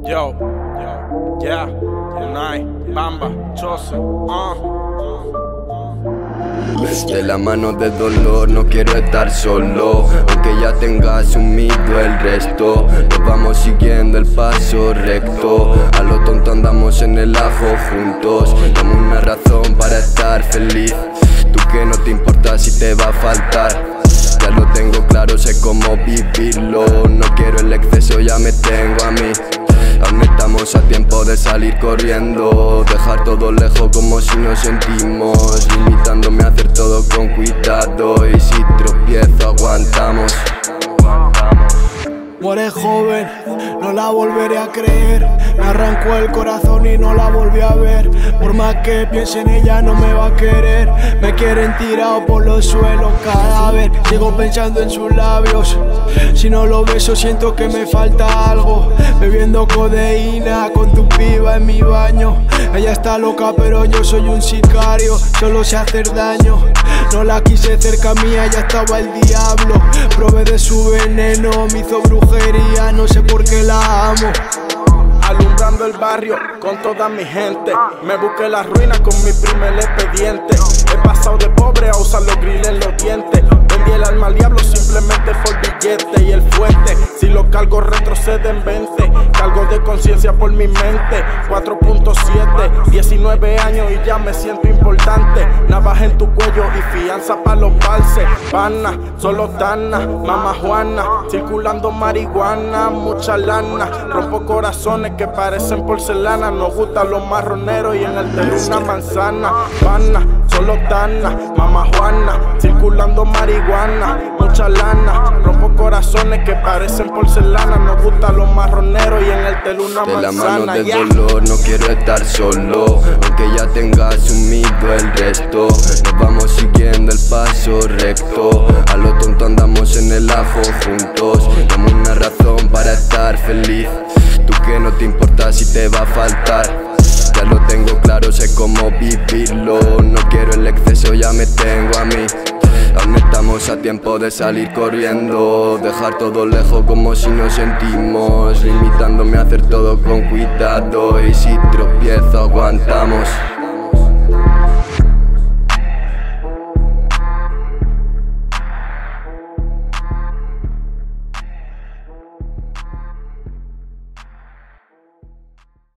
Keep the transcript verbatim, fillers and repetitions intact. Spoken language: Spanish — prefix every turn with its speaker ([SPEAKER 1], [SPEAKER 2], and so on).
[SPEAKER 1] Yo, yo, yeah, Unai, Bamba, Chose, uh.
[SPEAKER 2] De la mano del dolor no quiero estar solo, aunque ya tenga asumido el resto. Nos vamos siguiendo el paso recto, a lo tonto andamos en el ajo juntos. Dame una razón para estar feliz, tú que no te importa si te va a faltar. Ya lo tengo claro, sé cómo vivirlo, no quiero el exceso, ya me tengo a mí. Aún estamos a tiempo de salir corriendo, dejar todo lejos como si nos sentimos, limitándome a hacer todo con cuidado, y si tropiezo aguantamos.
[SPEAKER 3] Muere joven, no la volveré a creer. Me arrancó el corazón y no la volví a ver. Por más que piense en ella no me va a querer. Me quieren tirado por los suelos cada vez. Sigo pensando en sus labios. Si no lo beso siento que me falta algo. Bebiendo codeína con tu piba en mi baño. Ella está loca pero yo soy un sicario. Solo sé hacer daño. No la quise cerca mía, ya estaba el diablo. Probé de su veneno, me hizo brujería, no sé por qué la amo.
[SPEAKER 1] Alumbrando el barrio con toda mi gente, me busqué las ruinas con mi primer expediente. He pasado de pobre a usar los grilles en los dientes. Vendí el alma al diablo simplemente por billete. Y el fuerte, si los cargos retroceden veinte. Cargo de conciencia por mi mente, cuatro punto siete, diecinueve años y ya me siento importante. Navaja en tu cuello y fianza pa' los balses. Pana, solo tana, mamá Juana, circulando marihuana, mucha lana. Rompo corazones que parecen porcelana. Nos gustan los marroneros y en el telo una manzana. Pana, solo tana, mamá Juana, circulando marihuana, mucha lana. Rompo corazones que parecen porcelana. Nos gustan los marroneros y en el telo una manzana.
[SPEAKER 2] De la mano del
[SPEAKER 1] yeah.
[SPEAKER 2] dolor no quiero estar solo, aunque ya tenga asumido el resto. Nos vamos siguiendo el paso recto, a lo tonto andamos en el ajo juntos. Dame una razón para estar feliz, tú que no te importa si te va a faltar. Ya lo tengo claro, sé cómo vivirlo, no quiero el exceso, ya me tengo a mí. Aún estamos a tiempo de salir corriendo, dejar todo lejos como si nos sentimos, limitándome a hacer todo con cuidado, y si tropiezo aguantamos.